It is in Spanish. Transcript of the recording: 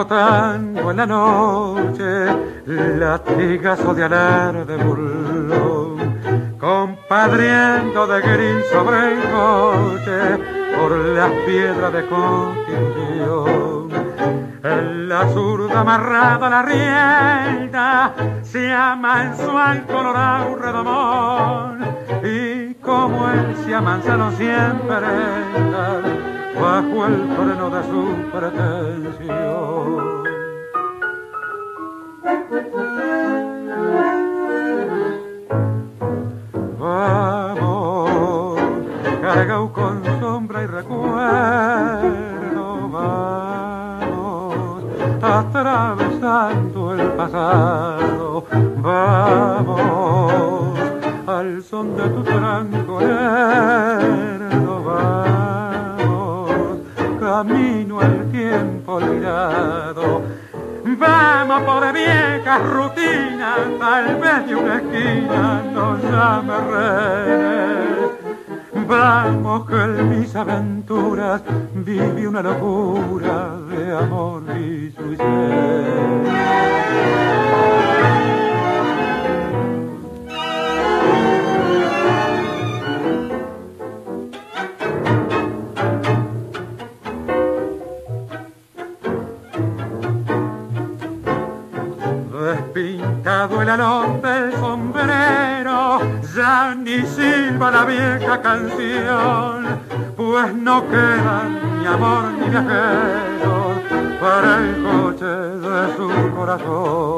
flotando en la noche, latigazo de alarde burlón, compadriendo de gris sobre el coche por las piedras de Constitución. En la zurda amarrada a la rienda se amansó al colorado redomón, y como él se amansado siempre bajo el freno de su pretensión. Vamos, cargado con sombra y recuerdo, vamos, atravesando el pasado, vamos, al son de tu tranco lerdo, vamos, camino al tiempo olvidado. Vamos por viejas rutinas, tal vez de una esquina nos llame rehenes. Vamos que en mis aventuras viví una locura de amor y suicidio. Despintado el alón del sombrero, ya ni silba la vieja canción, pues no quedan ni amor ni viajeros para el coche de su corazón.